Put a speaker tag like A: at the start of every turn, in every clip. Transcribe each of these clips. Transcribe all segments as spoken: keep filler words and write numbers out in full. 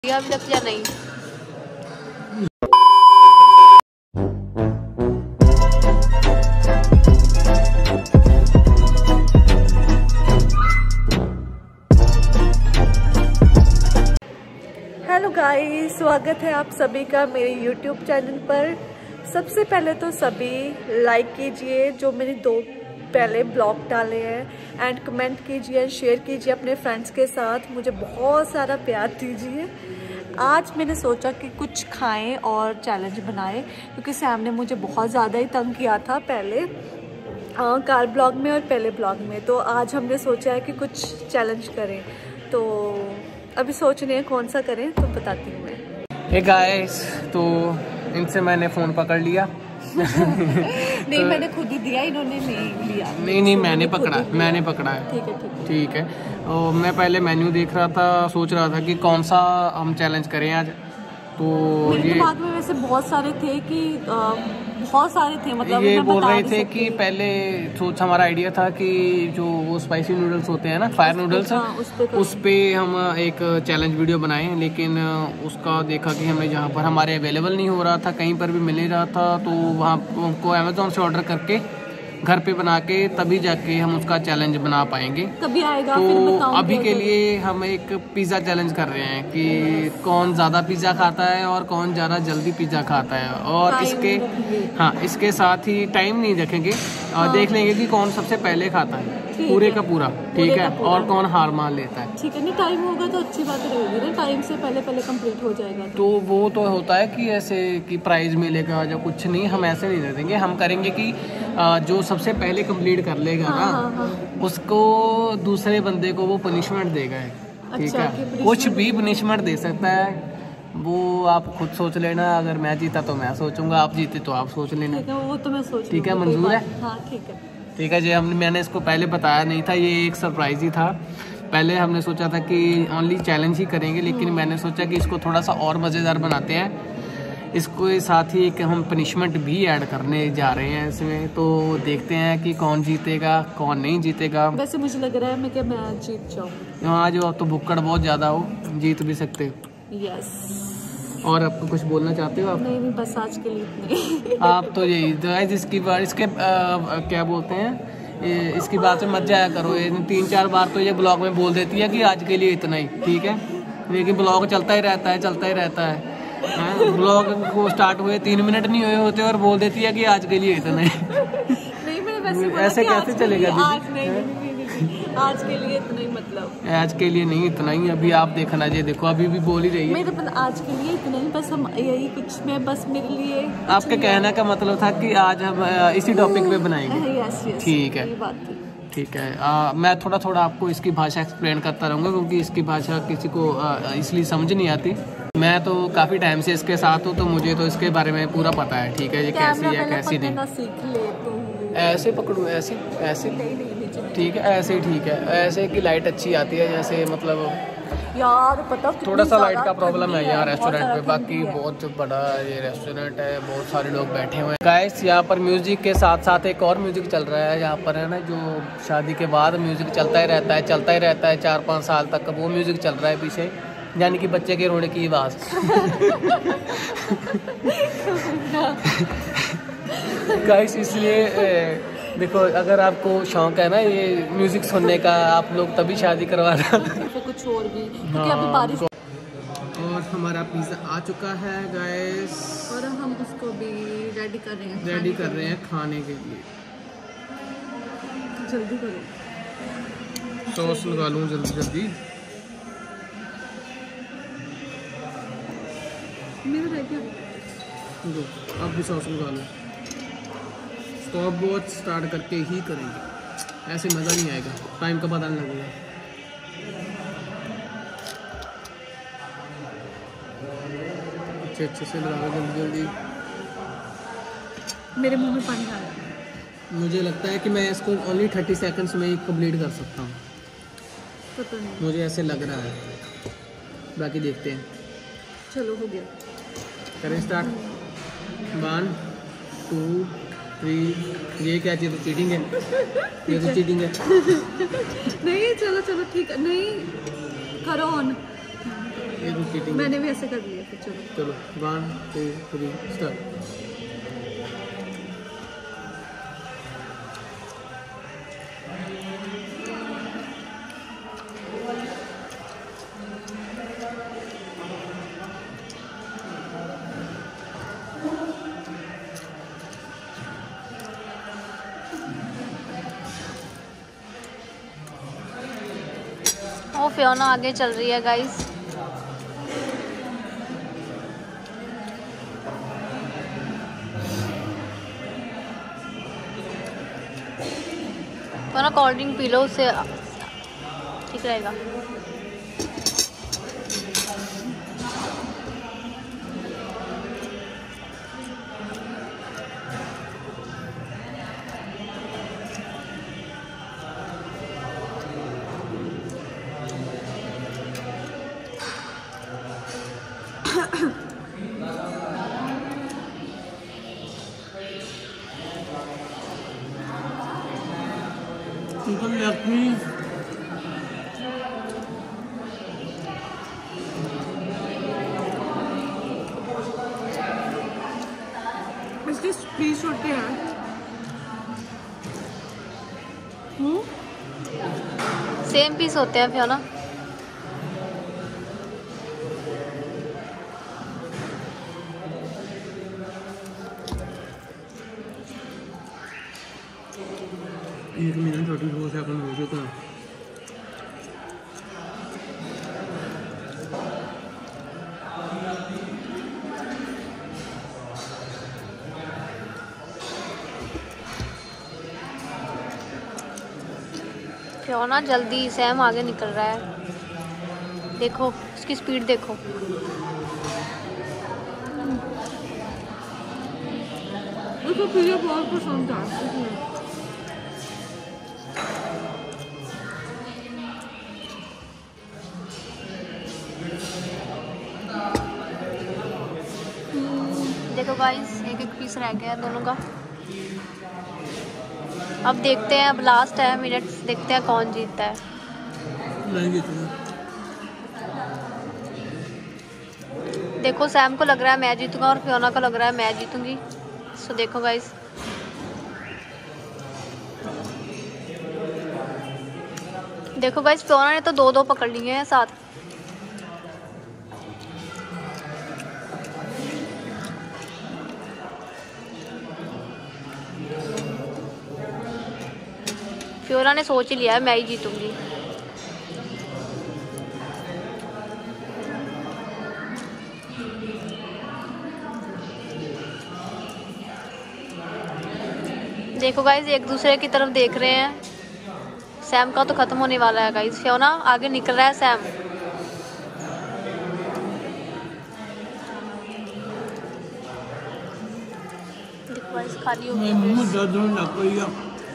A: अभी तक या नहीं?
B: हेलो गाइस, स्वागत है आप सभी का मेरे यूट्यूब चैनल पर। सबसे पहले तो सभी लाइक कीजिए जो मैंने दो पहले ब्लॉग डाले हैं, एंड कमेंट कीजिए, शेयर कीजिए अपने फ्रेंड्स के साथ। मुझे बहुत सारा प्यार दीजिए। आज मैंने सोचा कि कुछ खाएं और चैलेंज बनाएं, क्योंकि सैम ने मुझे बहुत ज़्यादा ही तंग किया था पहले कार ब्लॉग में और पहले ब्लॉग में। तो आज हमने सोचा है कि कुछ चैलेंज करें, तो अभी सोच रहे हैं कौन सा करें, तो बताती हूँ मैं।
C: हे गाइस, तो इनसे मैंने फ़ोन पकड़ लिया।
B: नहीं तो, मैंने खुद ही दिया, इन्होंने नहीं लिया।
C: नहीं नहीं मैंने पकड़ा मैंने पकड़ा है।
B: ठीक है ठीक है
C: ठीक है। और मैं पहले मेन्यू देख रहा था, सोच रहा था कि कौन सा हम चैलेंज करें आज। तो
B: मेरे
C: ये
B: दिमाग में वैसे बहुत सारे थे कि आ, बहुत सारे थे, मतलब
C: ये बोल रहे थे कि पहले सोच हमारा आइडिया था कि जो वो स्पाइसी नूडल्स होते हैं ना, फायर नूडल्स,
B: उस पे
C: उस पे हम एक चैलेंज वीडियो बनाए, लेकिन उसका देखा कि हमें जहाँ पर हमारे अवेलेबल नहीं हो रहा था, कहीं पर भी मिल नहीं रहा था, तो वहाँ हमको अमेजोन से ऑर्डर करके घर पे बना के तभी जाके हम उसका चैलेंज बना पाएंगे।
B: कभी आएगा
C: तो
B: फिर
C: अभी के लिए हम एक पिज़्ज़ा चैलेंज कर रहे हैं कि कौन ज़्यादा पिज़्ज़ा खाता है और कौन ज़्यादा जल्दी पिज़्ज़ा खाता है। और इसके हाँ इसके साथ ही टाइम नहीं रखेंगे और हाँ। देख लेंगे कि कौन सबसे पहले खाता है पूरे का पूरा, ठीक है, और कौन हार मान लेता है।
B: ठीक है, नहीं टाइम होगा तो अच्छी बात रहेगी ना, टाइम से पहले पहले कंप्लीट हो जाएगा।
C: तो वो तो होता है कि ऐसे कि प्राइज मिलेगा जो कुछ नहीं, हम ऐसे नहीं दे देंगे। हम करेंगे कि जो सबसे पहले कंप्लीट कर लेगा हाँ, ना हाँ, हाँ। उसको दूसरे बंदे को वो पनिशमेंट देगा, ठीक अच्छा, है, कुछ भी पनिशमेंट दे सकता है, वो आप खुद सोच लेना। अगर मैं जीता तो मैं सोचूंगा, आप जीते तो आप सोच लेना।
B: ठीक है, वो तो मैं सोच,
C: ठीक है, मंजूर है?
B: हाँ ठीक है
C: ठीक है जी। हम मैंने इसको पहले बताया नहीं था, ये एक सरप्राइज ही था। पहले हमने सोचा था कि ओनली चैलेंज ही करेंगे, लेकिन मैंने सोचा कि इसको थोड़ा सा और मज़ेदार बनाते हैं। इसको साथ ही एक हम पनिशमेंट भी ऐड करने जा रहे हैं इसमें, तो देखते हैं कि कौन जीतेगा कौन नहीं जीतेगा।
B: वैसे मुझे लग रहा है मैं कि मैं जीत जाऊँ।
C: हाँ, जो आप तो भुक्कड़ बहुत ज़्यादा हो, जीत भी सकते हो।
B: यस।
C: और आपको कुछ बोलना चाहते हो आप?
B: नहीं नहीं, बस आज के लिए इतने।
C: आप तो यही तो है जिसकी बार इसके आ, क्या बोलते हैं, ये, इसकी बात से मत जाया करो। ये तीन चार बार तो ये ब्लॉग में बोल देती है कि आज के लिए इतना ही, ठीक है, लेकिन ब्लॉग चलता ही रहता है चलता ही रहता है। ब्लॉग को स्टार्ट हुए तीन मिनट नहीं हुए होते और बोल देती है कि आज के लिए इतना ही।
B: नहीं, मैंने वैसे
C: ऐसे कैसे चलेगा
B: दीदी? आज के लिए इतना ही, मतलब
C: आज के लिए नहीं इतना ही। अभी आप देखना, ये देखो अभी भी बोल ही रही है।
B: मेरे तो आज के लिए इतना ही, बस हम यही कुछ में बस मेरे लिए।
C: आपके कहने का मतलब था कि आज हम इसी टॉपिक पे बनाएंगे।
B: यस यस,
C: ठीक है,
B: ये बात थी।
C: ठीक है। आ, मैं थोड़ा थोड़ा आपको इसकी भाषा एक्सप्लेन करता रहूँगा, क्योंकि इसकी भाषा किसी को इसलिए समझ नहीं आती। मैं तो काफ़ी टाइम से इसके साथ हूँ, तो मुझे तो इसके बारे में पूरा पता है, ठीक है, ये कैसी है कैसी नहीं।
B: सीख ले तू।
C: ऐसे पकड़ूँ, ऐसे ऐसे ठीक है, ऐसे ही ठीक है। ऐसे की लाइट अच्छी आती है, जैसे मतलब
B: यार पता
C: थोड़ा सा लाइट का प्रॉब्लम है यार रेस्टोरेंट पे, बाकी बहुत बड़ा ये रेस्टोरेंट है, बहुत सारे लोग बैठे हुए हैं। गाइस, यहाँ पर म्यूजिक के साथ साथ एक और म्यूजिक चल रहा है यहाँ पर, है ना, जो शादी के बाद म्यूजिक चलता ही रहता है चलता ही रहता है चार पाँच साल तक वो म्यूजिक चल रहा है पीछे, यानी कि बच्चे के रोने की आवाज़। गाइस, इसलिए देखो, अगर आपको शौक है ना ये म्यूजिक सुनने का, आप लोग तभी शादी करवा रहे हैं।
B: कुछ और भी, क्योंकि अभी बारिश।
C: और हमारा पिज़्ज़ा आ चुका है गाइस,
B: और हम उसको भी रेडी कर रहे हैं
C: रेडी कर रहे हैं खाने के लिए।
B: जल्दी करो,
C: सॉस लगा लूँ जल्दी जल्दी।
B: मेरा रह गया,
C: दो अब भी सॉस लगा लो। स्टॉप वॉच स्टार्ट करके ही करेंगे, ऐसे मज़ा नहीं आएगा, टाइम का पता नहीं लगेगा। अच्छे अच्छे से लगा जल्दी जल्दी।
B: मेरे मुंह में पानी आ रहा है।
C: मुझे लगता है कि मैं इसको ओनली थर्टी सेकंड्स में ही कंप्लीट कर सकता हूँ,
B: पता नहीं, मुझे
C: ऐसे लग रहा है, बाकी देखते हैं।
B: चलो हो गया,
C: करें स्टार्ट। One two three. ये क्या चीज़, चीटिंग है, ये तो चीटिंग है।
B: नहीं चलो चलो ठीक है, नहीं करो ऑन।
C: ये तो चीटिंग।
B: मैंने भी ऐसे कर लिया। फिर चलो
C: चलो one two three start.
A: Oh Fiona आगे चल रही है गाइस। फियोना कोल्ड ड्रिंक पी लो, उससे ठीक रहेगा।
C: चिकन लेग पीस
B: इसके पीस छोटे हैं।
A: सेम पीस होते हैं फियोना।
C: एक मिनट थर्टी फोर सेकंड हो चुका है।
A: फियोना जल्दी, सैम आगे निकल रहा है। देखो उसकी स्पीड देखो।
B: उसको पिज़्ज़ा बहुत पसंद था।
A: देखो गाइस एक एक पीस रह गया है दोनों का। अब देखते हैं, अब लास्ट है मिनट्स, देखते हैं कौन जीतता है।
C: मैं जीतूंगा।
A: देखो सैम को लग रहा है मैं जीतूंगा और फियोना को लग रहा है मैं जीतूंगी। सो देखो गाइस, देखो गाइस फियोना ने तो दो दो पकड़ लिए हैं साथ। फियोना ने सोच ही लिया है मैं ही जीतूंगी। देखो गाइस एक दूसरे की तरफ देख रहे हैं। सैम का तो खत्म होने वाला है गाइस। फियोना आगे निकल रहा है सैम। देखो गाइस खाली हो
C: मैं मुंह दर्द होने लग गई है।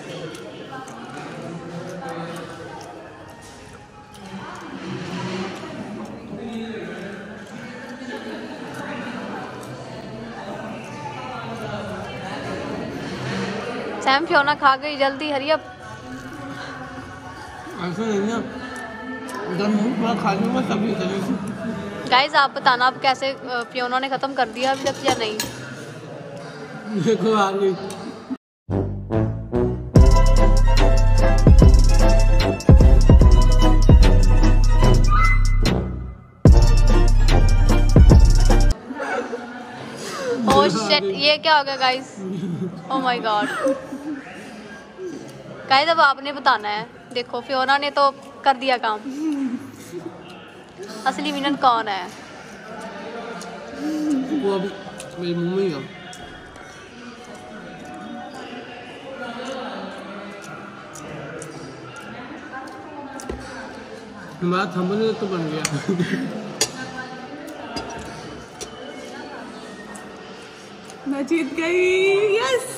A: सैम फियोना खा गई, जल्दी हरी अप।
C: ऐसा नहीं है, जब मुंह पूरा खा लूँगा तभी करेंगे।
A: गाइस आप बताना अब कैसे फियोना ने खत्म कर दिया अभी तक या नहीं।
C: देखो आ गई।
A: ओह शिट, ये क्या हो गया guys? Oh my god. Guys अब आपने बताना है। देखो फियोना ने तो कर दिया काम। असली विनर कौन है?
C: वो अभी मेरे मुंह में ही है। बात हमने तो बन गया।
B: मैं जीत गई, यस।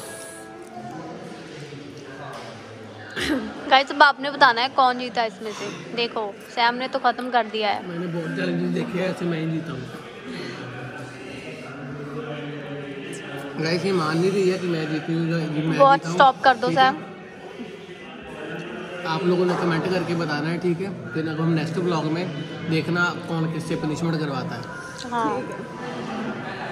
A: गाइस अब आपने बताना है कौन जीता इसमें से। देखो सैम ने तो खत्म कर दिया है।
C: मैंने बहुत चैलेंजेस देखे हैं, ऐसे मैं ही जीता हूँ। गाइस ये मान नहीं रही है कि मैं जीती हूँ।
A: वॉच स्टॉप कर दो सैम।
C: आप लोगों ने कमेंट करके बताना है, ठीक है। फिर अब हम नेक्स्ट ब्लॉग में देखना कौन किससे पनिशमेंट करवाता है।
A: हाँ